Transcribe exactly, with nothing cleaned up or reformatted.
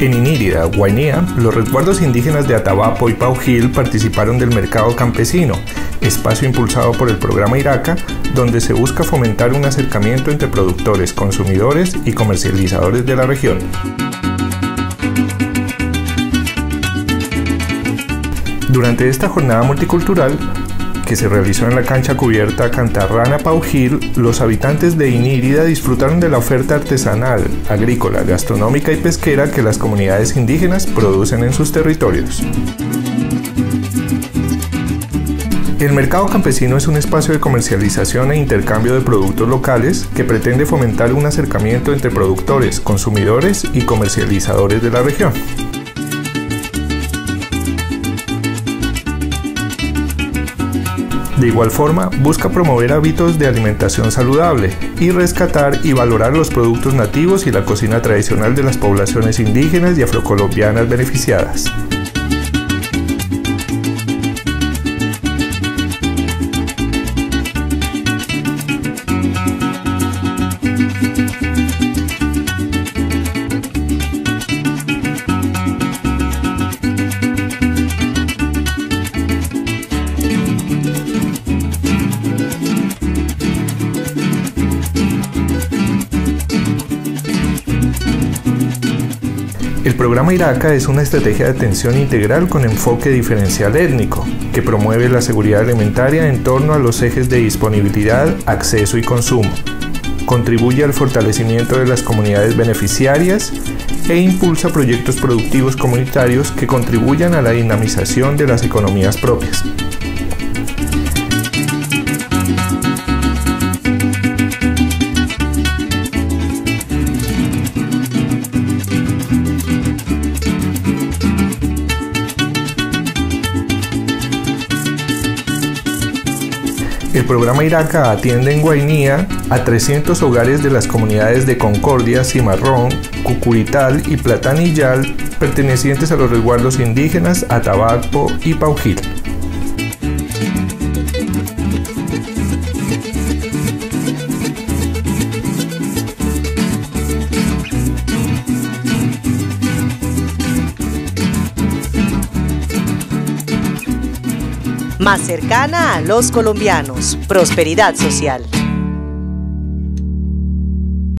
En Inírida, Guainía, los resguardos indígenas de Atabapo y Paujil participaron del mercado campesino, espacio impulsado por el programa IRACA, donde se busca fomentar un acercamiento entre productores, consumidores y comercializadores de la región. Durante esta jornada multicultural, que se realizó en la cancha cubierta Cantarrana Paujil, los habitantes de Inírida disfrutaron de la oferta artesanal, agrícola, gastronómica y pesquera que las comunidades indígenas producen en sus territorios. El mercado campesino es un espacio de comercialización e intercambio de productos locales que pretende fomentar un acercamiento entre productores, consumidores y comercializadores de la región. De igual forma, busca promover hábitos de alimentación saludable y rescatar y valorar los productos nativos y la cocina tradicional de las poblaciones indígenas y afrocolombianas beneficiadas. El programa IRACA es una estrategia de atención integral con enfoque diferencial étnico, que promueve la seguridad alimentaria en torno a los ejes de disponibilidad, acceso y consumo. Contribuye al fortalecimiento de las comunidades beneficiarias e impulsa proyectos productivos comunitarios que contribuyan a la dinamización de las economías propias. El programa IRACA atiende en Guainía a trescientos hogares de las comunidades de Concordia, Cimarrón, Cucurital y Platanillal, pertenecientes a los resguardos indígenas Atabapo y Paujil. Más cercana a los colombianos. Prosperidad social.